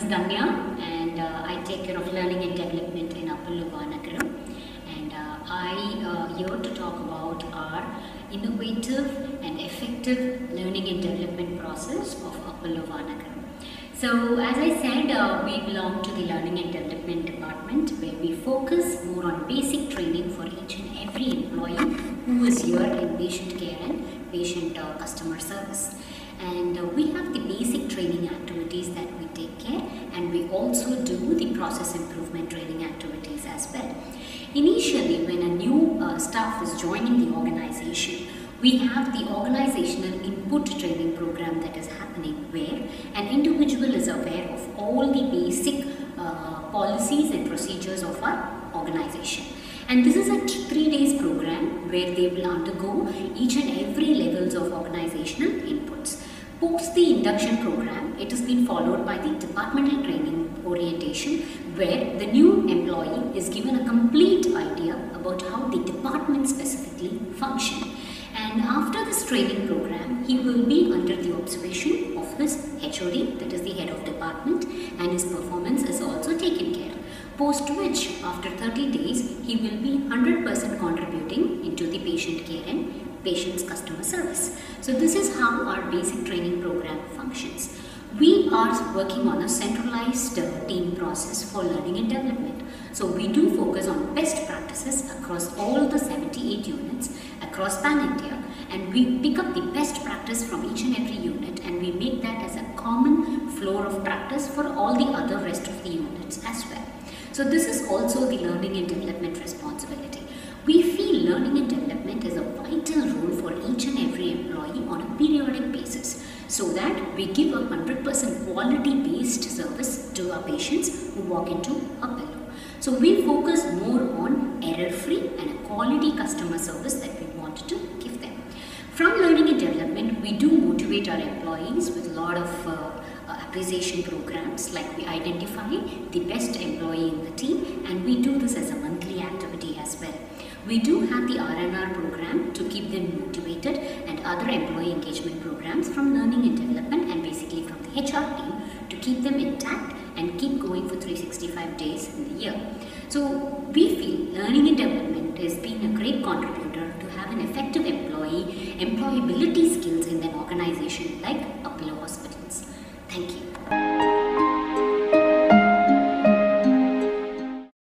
is Danya, and I take care of learning and development in Apollo Vanagaram. And here to talk about our innovative and effective learning and development process of Apollo Vanagaram. So, as I said, we belong to the Learning and Development Department, where we focus more on basic training for each and every employee who is here in patient care and patient customer service. And we have the basic training activities that we take care, and we also do the process improvement training activities as well. Initially, when a new staff is joining the organization, we have the organizational input training program that is happening, where an individual is aware of all the basic policies and procedures of our organization. And this is a 3 days program where they will undergo each and every levels of organizational inputs. Post the induction program, it has been followed by the departmental training orientation, where the new employee is given a complete idea about how the department specifically function. And after this training program, he will be under the observation of his HOD, that is the head of department, and his performance is also taken care. Post which, after 30 days, he will be 100% contributing into the patient care and patient's customer service. So this is how our basic training program functions. We are working on a centralized team process for learning and development. So we do focus on best practices across all the 78 units across pan-India, and we pick up the best practice from each and every unit, and we make that as a common floor of practice for all the other rest of the units as well. So this is also the learning and development responsibility. We feel learning and development is a vital role for each and every employee on a periodic basis, so that we give a 100% quality-based service to our patients who walk into a pillow. So we focus more on error-free and a quality customer service that we want to give them. From learning and development, we do motivate our employees with a lot of appreciation programs, like we identify the best employee in the team, and we do this as a monthly activity as well. We do have the R&R program to keep them motivated, and other employee engagement programs from learning and development and basically from the HR team to keep them intact and keep going for 365 days in the year. So we feel learning and development has been a great contributor to have an effective employability skills in an organization like Apollo Hospitals. Thank you.